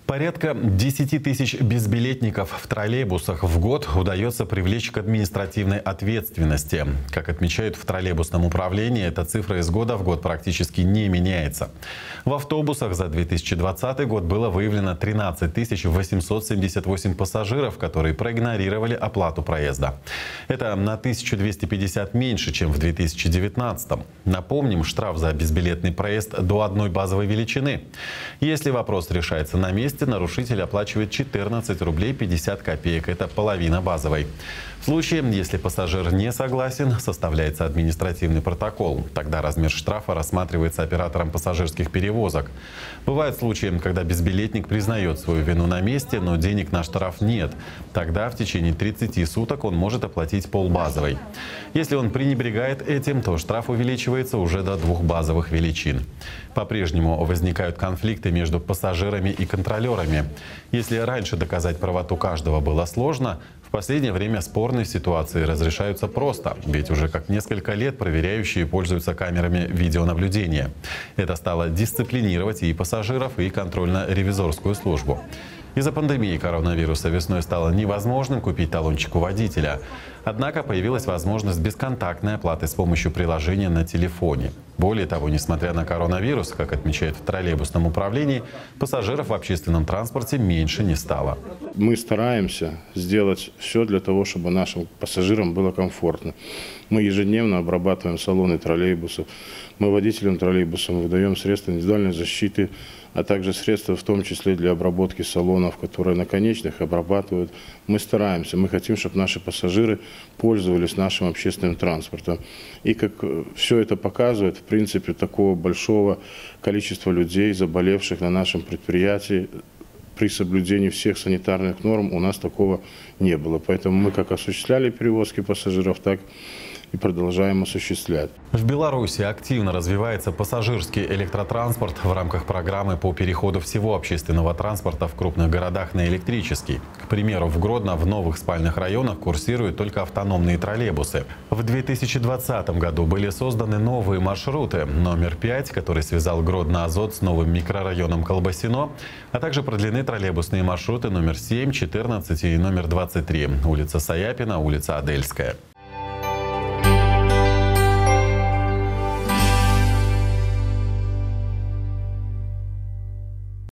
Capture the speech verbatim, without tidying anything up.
Порядка десяти тысяч безбилетников в троллейбусах в год удается привлечь к административной ответственности. Как отмечают в троллейбусном управлении, эта цифра из года в год практически не меняется. В автобусах за две тысячи двадцатый год было выявлено тринадцать тысяч восемьсот семьдесят восемь пассажиров, которые проигнорировали оплату проезда. Это на тысячу двести пятьдесят меньше, чем в две тысячи девятнадцатом. Напомним, штраф за безбилетный проезд до одной базовой величины. Если вопрос решается на месте, нарушитель оплачивает четырнадцать рублей пятьдесят копеек. Это половина базовой. В случае, если пассажир не согласен, составляется административный протокол. Тогда размер штрафа рассматривается оператором пассажирских перевозок. Бывают случаи, когда безбилетник признает свою вину на месте, но денег на штраф нет. Тогда в течение тридцати суток он может оплатить полбазовой. Если он пренебрегает этим, то штраф увеличивается уже до двух базовых величин. По-прежнему возникают конфликты между пассажирами и контролерами. Если раньше доказать правоту каждого было сложно, в последнее время спорные ситуации разрешаются просто, ведь уже как несколько лет проверяющие пользуются камерами видеонаблюдения. Это стало дисциплинировать и пассажиров, и контрольно-ревизорскую службу. Из-за пандемии коронавируса весной стало невозможным купить талончик у водителя. Однако появилась возможность бесконтактной оплаты с помощью приложения на телефоне. Более того, несмотря на коронавирус, как отмечают в троллейбусном управлении, пассажиров в общественном транспорте меньше не стало. Мы стараемся сделать все для того, чтобы нашим пассажирам было комфортно. Мы ежедневно обрабатываем салоны троллейбусов. Мы водителям троллейбусов выдаем средства индивидуальной защиты, а также средства в том числе для обработки салонов, которые наконечных обрабатывают. Мы стараемся, мы хотим, чтобы наши пассажиры пользовались нашим общественным транспортом. И как все это показывает, в принципе, такого большого количества людей, заболевших на нашем предприятии, при соблюдении всех санитарных норм у нас такого не было. Поэтому мы как осуществляли перевозки пассажиров, так и продолжаем осуществлять. В Беларуси активно развивается пассажирский электротранспорт в рамках программы по переходу всего общественного транспорта в крупных городах на электрический. К примеру, в Гродно в новых спальных районах курсируют только автономные троллейбусы. В две тысячи двадцатом году были созданы новые маршруты. Номер пять, который связал Гродно-Азот с новым микрорайоном Колбасино, а также продлены троллейбусные маршруты номер семь, четырнадцать и номер двадцать три, улица Саяпина, улица Адельская.